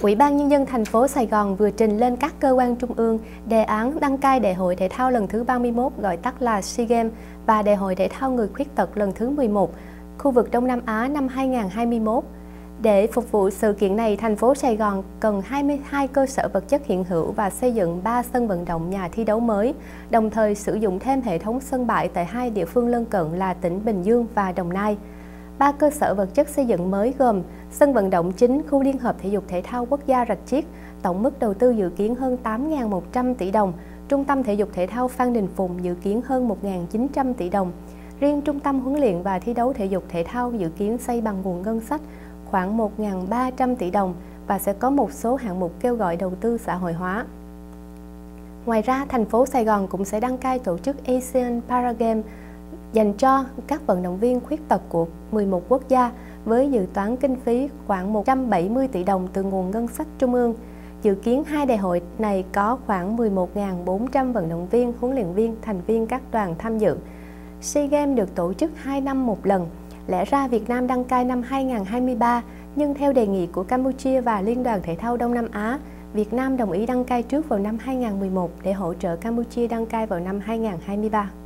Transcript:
Ủy ban Nhân dân thành phố Sài Gòn vừa trình lên các cơ quan trung ương đề án đăng cai Đại hội Thể thao lần thứ 31 gọi tắt là SEA Games và Đại hội Thể thao người khuyết tật lần thứ 11, khu vực Đông Nam Á năm 2021. Để phục vụ sự kiện này, thành phố Sài Gòn cần 22 cơ sở vật chất hiện hữu và xây dựng 3 sân vận động nhà thi đấu mới, đồng thời sử dụng thêm hệ thống sân bãi tại 2 địa phương lân cận là tỉnh Bình Dương và Đồng Nai. 3 cơ sở vật chất xây dựng mới gồm sân vận động chính khu Liên hợp Thể dục Thể thao Quốc gia Rạch Chiếc, tổng mức đầu tư dự kiến hơn 8.100 tỷ đồng, Trung tâm Thể dục Thể thao Phan Đình Phùng dự kiến hơn 1.900 tỷ đồng. Riêng Trung tâm huấn luyện và thi đấu thể dục thể thao dự kiến xây bằng nguồn ngân sách khoảng 1.300 tỷ đồng và sẽ có một số hạng mục kêu gọi đầu tư xã hội hóa. Ngoài ra, thành phố Sài Gòn cũng sẽ đăng cai tổ chức Asian Para Games dành cho các vận động viên khuyết tật của 11 quốc gia với dự toán kinh phí khoảng 170 tỷ đồng từ nguồn ngân sách trung ương. Dự kiến hai đại hội này có khoảng 11.400 vận động viên, huấn luyện viên, thành viên các đoàn tham dự. SEA Games được tổ chức 2 năm một lần. Lẽ ra Việt Nam đăng cai năm 2023, nhưng theo đề nghị của Campuchia và Liên đoàn Thể thao Đông Nam Á, Việt Nam đồng ý đăng cai trước vào năm 2011 để hỗ trợ Campuchia đăng cai vào năm 2023.